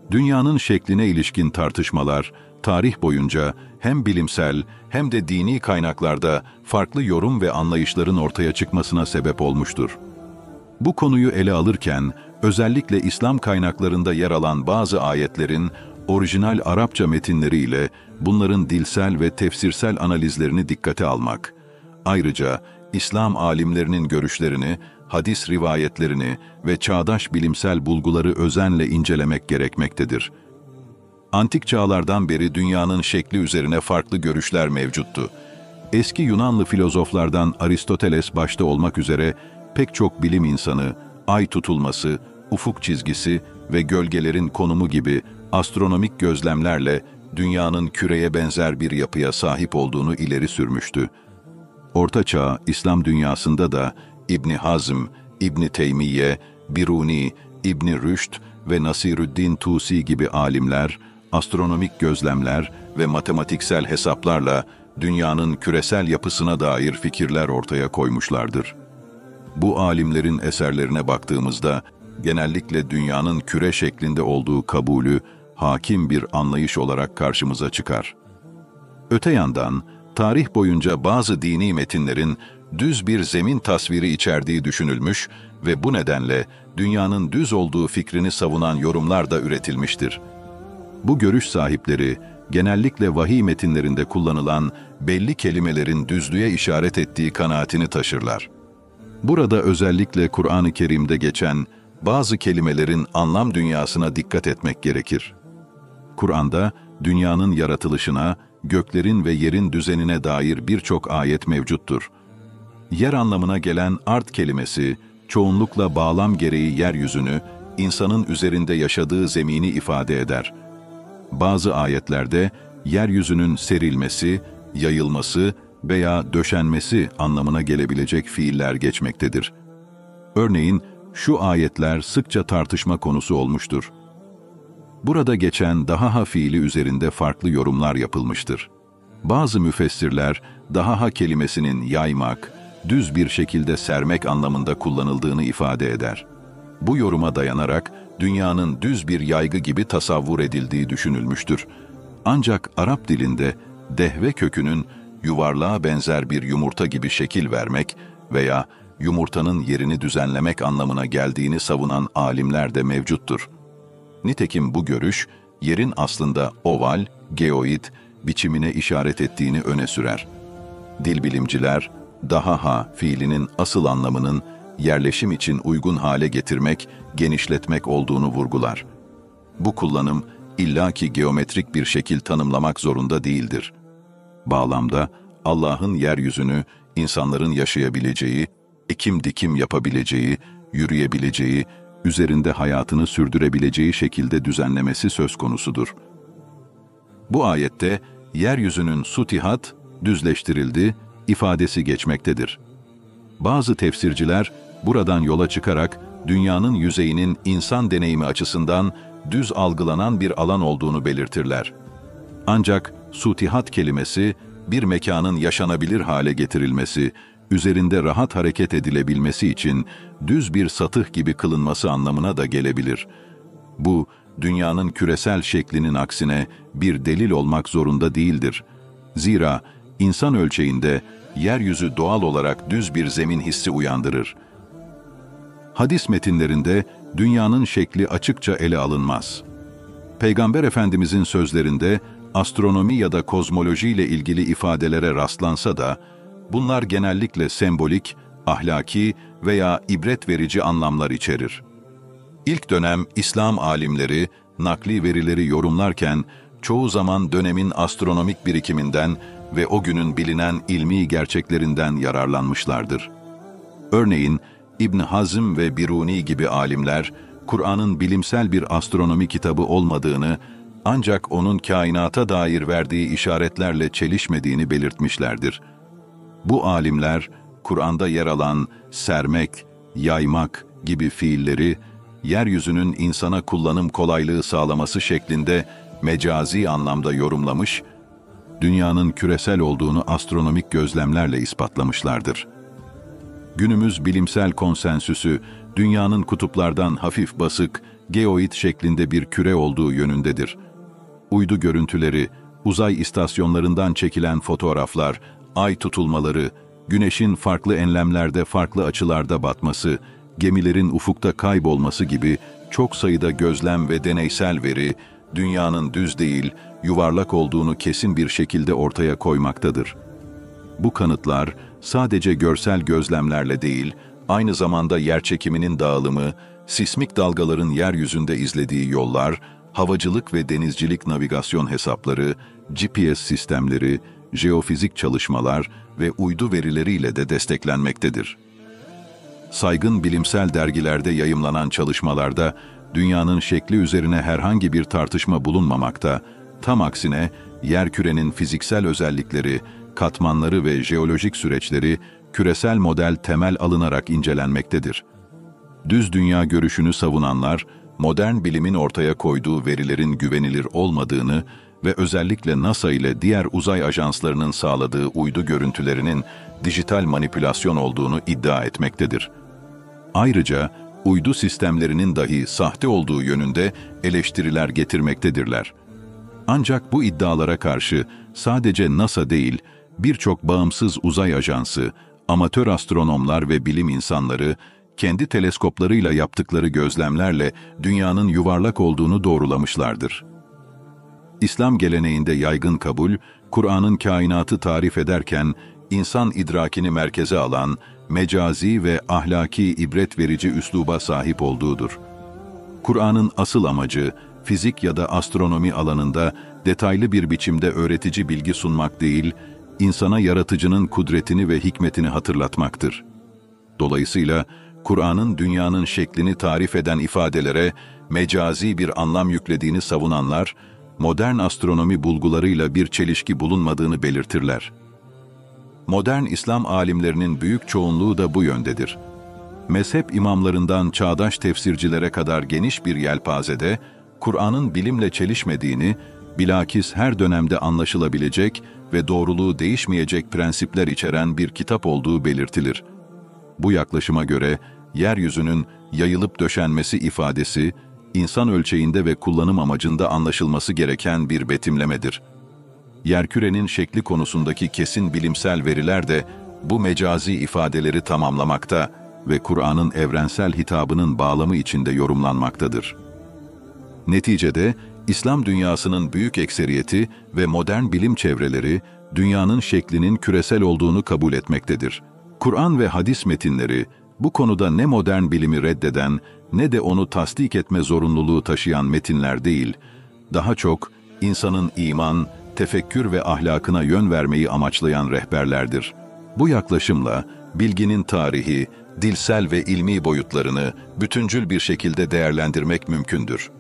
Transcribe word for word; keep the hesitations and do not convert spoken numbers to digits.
Dünyanın şekline ilişkin tartışmalar, tarih boyunca hem bilimsel hem de dini kaynaklarda farklı yorum ve anlayışların ortaya çıkmasına sebep olmuştur. Bu konuyu ele alırken, özellikle İslam kaynaklarında yer alan bazı ayetlerin orijinal Arapça metinleriyle bunların dilsel ve tefsirsel analizlerini dikkate almak, ayrıca İslam alimlerinin görüşlerini, hadis rivayetlerini ve çağdaş bilimsel bulguları özenle incelemek gerekmektedir. Antik çağlardan beri dünyanın şekli üzerine farklı görüşler mevcuttu. Eski Yunanlı filozoflardan Aristoteles başta olmak üzere pek çok bilim insanı, ay tutulması, ufuk çizgisi ve gölgelerin konumu gibi astronomik gözlemlerle dünyanın küreye benzer bir yapıya sahip olduğunu ileri sürmüştü. Orta Çağ, İslam dünyasında da İbn Hazm, İbn Teymiye, Biruni, İbn Rüşd ve Nasirüddin Tusi gibi alimler, astronomik gözlemler ve matematiksel hesaplarla dünyanın küresel yapısına dair fikirler ortaya koymuşlardır. Bu alimlerin eserlerine baktığımızda, genellikle dünyanın küre şeklinde olduğu kabulü, hakim bir anlayış olarak karşımıza çıkar. Öte yandan, tarih boyunca bazı dini metinlerin düz bir zemin tasviri içerdiği düşünülmüş ve bu nedenle dünyanın düz olduğu fikrini savunan yorumlar da üretilmiştir. Bu görüş sahipleri, genellikle vahiy metinlerinde kullanılan belli kelimelerin düzlüğe işaret ettiği kanaatini taşırlar. Burada özellikle Kur'an-ı Kerim'de geçen bazı kelimelerin anlam dünyasına dikkat etmek gerekir. Kur'an'da dünyanın yaratılışına, göklerin ve yerin düzenine dair birçok ayet mevcuttur. Yer anlamına gelen ard kelimesi, çoğunlukla bağlam gereği yeryüzünü, insanın üzerinde yaşadığı zemini ifade eder. Bazı ayetlerde yeryüzünün serilmesi, yayılması veya döşenmesi anlamına gelebilecek fiiller geçmektedir. Örneğin, şu ayetler sıkça tartışma konusu olmuştur. Burada geçen daha fiili üzerinde farklı yorumlar yapılmıştır. Bazı müfessirler, daha kelimesinin yaymak, düz bir şekilde sermek anlamında kullanıldığını ifade eder. Bu yoruma dayanarak, dünyanın düz bir yaygı gibi tasavvur edildiği düşünülmüştür. Ancak Arap dilinde, dehve kökünün yuvarlığa benzer bir yumurta gibi şekil vermek veya yumurtanın yerini düzenlemek anlamına geldiğini savunan alimler de mevcuttur. Nitekim bu görüş, yerin aslında oval, geoid biçimine işaret ettiğini öne sürer. Dilbilimciler, daha fiilinin asıl anlamının yerleşim için uygun hale getirmek, genişletmek olduğunu vurgular. Bu kullanım, illaki geometrik bir şekil tanımlamak zorunda değildir. Bağlamda, Allah'ın yeryüzünü, insanların yaşayabileceği, ekim dikim yapabileceği, yürüyebileceği, üzerinde hayatını sürdürebileceği şekilde düzenlemesi söz konusudur. Bu ayette, yeryüzünün sutihat, düzleştirildi, ifadesi geçmektedir. Bazı tefsirciler, buradan yola çıkarak, dünyanın yüzeyinin insan deneyimi açısından düz algılanan bir alan olduğunu belirtirler. Ancak sutihat kelimesi, bir mekanın yaşanabilir hale getirilmesi, üzerinde rahat hareket edilebilmesi için düz bir satıh gibi kılınması anlamına da gelebilir. Bu, dünyanın küresel şeklinin aksine bir delil olmak zorunda değildir. Zira insan ölçeğinde yeryüzü doğal olarak düz bir zemin hissi uyandırır. Hadis metinlerinde dünyanın şekli açıkça ele alınmaz. Peygamber Efendimizin sözlerinde astronomi ya da kozmoloji ile ilgili ifadelere rastlansa da, bunlar genellikle sembolik, ahlaki veya ibret verici anlamlar içerir. İlk dönem İslam alimleri, nakli verileri yorumlarken, çoğu zaman dönemin astronomik birikiminden ve o günün bilinen ilmi gerçeklerinden yararlanmışlardır. Örneğin, İbn Hazm ve Biruni gibi alimler, Kur'an'ın bilimsel bir astronomi kitabı olmadığını, ancak onun kainata dair verdiği işaretlerle çelişmediğini belirtmişlerdir. Bu alimler, Kur'an'da yer alan sermek, yaymak gibi fiilleri, yeryüzünün insana kullanım kolaylığı sağlaması şeklinde mecazi anlamda yorumlamış, dünyanın küresel olduğunu astronomik gözlemlerle ispatlamışlardır. Günümüz bilimsel konsensüsü, dünyanın kutuplardan hafif basık, geoid şeklinde bir küre olduğu yönündedir. Uydu görüntüleri, uzay istasyonlarından çekilen fotoğraflar, ay tutulmaları, güneşin farklı enlemlerde farklı açılarda batması, gemilerin ufukta kaybolması gibi çok sayıda gözlem ve deneysel veri, dünyanın düz değil, yuvarlak olduğunu kesin bir şekilde ortaya koymaktadır. Bu kanıtlar sadece görsel gözlemlerle değil, aynı zamanda yerçekiminin dağılımı, sismik dalgaların yeryüzünde izlediği yollar, havacılık ve denizcilik navigasyon hesapları, G P S sistemleri, jeofizik çalışmalar ve uydu verileriyle de desteklenmektedir. Saygın bilimsel dergilerde yayımlanan çalışmalarda dünyanın şekli üzerine herhangi bir tartışma bulunmamakta, tam aksine yerkürenin fiziksel özellikleri, katmanları ve jeolojik süreçleri küresel model temel alınarak incelenmektedir. Düz dünya görüşünü savunanlar, modern bilimin ortaya koyduğu verilerin güvenilir olmadığını ve özellikle NASA ile diğer uzay ajanslarının sağladığı uydu görüntülerinin dijital manipülasyon olduğunu iddia etmektedir. Ayrıca uydu sistemlerinin dahi sahte olduğu yönünde eleştiriler getirmektedirler. Ancak bu iddialara karşı sadece NASA değil, birçok bağımsız uzay ajansı, amatör astronomlar ve bilim insanları kendi teleskoplarıyla yaptıkları gözlemlerle dünyanın yuvarlak olduğunu doğrulamışlardır. İslam geleneğinde yaygın kabul, Kur'an'ın kainatı tarif ederken insan idrakini merkeze alan, mecazi ve ahlaki ibret verici üsluba sahip olduğudur. Kur'an'ın asıl amacı, fizik ya da astronomi alanında detaylı bir biçimde öğretici bilgi sunmak değil, insana yaratıcının kudretini ve hikmetini hatırlatmaktır. Dolayısıyla, Kur'an'ın dünyanın şeklini tarif eden ifadelere mecazi bir anlam yüklediğini savunanlar, modern astronomi bulgularıyla bir çelişki bulunmadığını belirtirler. Modern İslam alimlerinin büyük çoğunluğu da bu yöndedir. Mezhep imamlarından çağdaş tefsircilere kadar geniş bir yelpazede, Kur'an'ın bilimle çelişmediğini, bilakis her dönemde anlaşılabilecek ve doğruluğu değişmeyecek prensipler içeren bir kitap olduğu belirtilir. Bu yaklaşıma göre, yeryüzünün yayılıp döşenmesi ifadesi, insan ölçeğinde ve kullanım amacında anlaşılması gereken bir betimlemedir. Yerkürenin şekli konusundaki kesin bilimsel veriler de bu mecazi ifadeleri tamamlamakta ve Kur'an'ın evrensel hitabının bağlamı içinde yorumlanmaktadır. Neticede, İslam dünyasının büyük ekseriyeti ve modern bilim çevreleri, dünyanın şeklinin küresel olduğunu kabul etmektedir. Kur'an ve hadis metinleri, bu konuda ne modern bilimi reddeden, ne de onu tasdik etme zorunluluğu taşıyan metinler değil, daha çok insanın iman, tefekkür ve ahlakına yön vermeyi amaçlayan rehberlerdir. Bu yaklaşımla, bilginin tarihi, dilsel ve ilmi boyutlarını bütüncül bir şekilde değerlendirmek mümkündür.